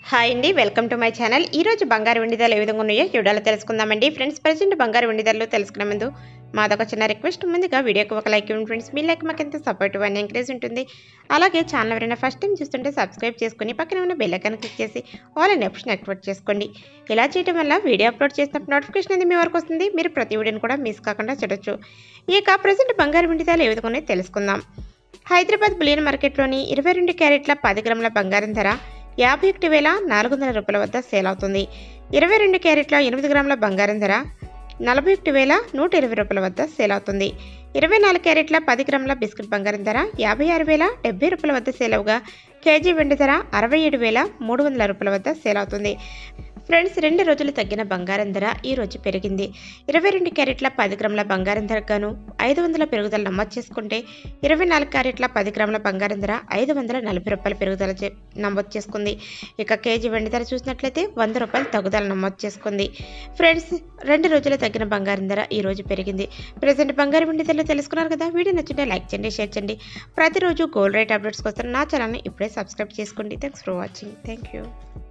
Hi అండి, welcome to my channel. ఈరోజు బంగారు వెండి ధరలు ఏ విధంగా ఉన్నాయో వీడియోలో తెలుసుకుందామండి. ఫ్రెండ్స్, ప్రజెంట్ బంగారు వెండి ధరలు తెలుసుకునే ముందు మాదొక చిన్న రిక్వెస్ట్. ముందుగా వీడియోకి ఒక లైక్ ఇవ్వండి ఫ్రెండ్స్. మీ లైక్ మాకు ఎంత సపోర్టివ్ అని ఎంకరేజ్ ఉంటుంది. అలాగే ఛానల్ ఎవరైనా ఫస్ట్ టైం చూస్తుంటే సబ్స్క్రైబ్ చేసుకుని పక్కన ఉన్న బెల్ ఐకాన్ క్లిక్ చేసి ఆల్ అనే ఆప్షన్ యాక్టివేట్ చేసుకోండి. ఇలా చేయడం వల్ల వీడియో అప్లోడ్ చేసినప్పుడు నోటిఫికేషన్ అనేది మీ వరకు వస్తుంది. మీరు ప్రతి వీడియోని కూడా మిస్ కాకుండా చూడొచ్చు. ఇక ప్రజెంట్ బంగారు వెండి ధరలు ఏ విధంగా ఉన్నాయో తెలుసుకుందాం. హైదరాబాద్ బులియన్ మార్కెట్లోని 22 క్యారెట్ల 10 గ్రాముల బంగారం ధర 51,400 రూపాయల వద్ద సేల్ అవుతుంది. 22 క్యారెట్ల 8 గ్రాముల బంగారం ధర 41,120 రూపాయల వద్ద సేల్ అవుతుంది. 24 క్యారెట్ల 10 గ్రాముల బిస్కెట్ బంగారం ధర 56,070 రూపాయల వద్ద సేల్ అవగా కేజీ వెండి ధర 67,300 రూపాయల వద్ద సేల్ అవుతుంది. ఫ్రెండ్స్, 2 రోజులు తగ్గిన బంగారం ధర ఈ రోజు పెరిగింది. 22 క్యారెట్ల 10 గ్రాముల బంగారం ధర గాను 500 పెరుగుదల నమోదు చేసుకుంటే 24 క్యారెట్ల 10 గ్రాముల బంగారం ధర 540 రూపాయల పెరుగుదల నమోదు చేసుకుంది. ఇక కేజీ వెండి ధర చూసినట్లయితే 100 రూపాయలు తగ్గుదల నమోదు చేసుకుంది. ఫ్రెండ్స్, 2 రోజులు తగ్గిన బంగారం ధర ఈ రోజు పెరిగింది. ప్రజెంట్ బంగారు వెండి ధరలు తెలుసుకున్నారు కదా. వీడియో నచ్చింటే లైక్ చేయండి, షేర్ చేయండి. ప్రతిరోజు గోల్డ్ రేట్ అప్డేట్స్ కోసం నా ఛానల్ని ఇప్పుడే సబ్స్క్రైబ్ చేసుకోండి. Thanks for watching. Thank you.